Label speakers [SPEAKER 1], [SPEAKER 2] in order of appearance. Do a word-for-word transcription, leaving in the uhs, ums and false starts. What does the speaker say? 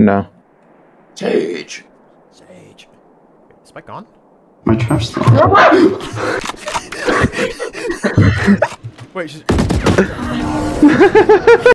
[SPEAKER 1] No.
[SPEAKER 2] Sage.
[SPEAKER 3] Sage. Is Mike gone?
[SPEAKER 4] My trap's still.
[SPEAKER 3] Wait, she's...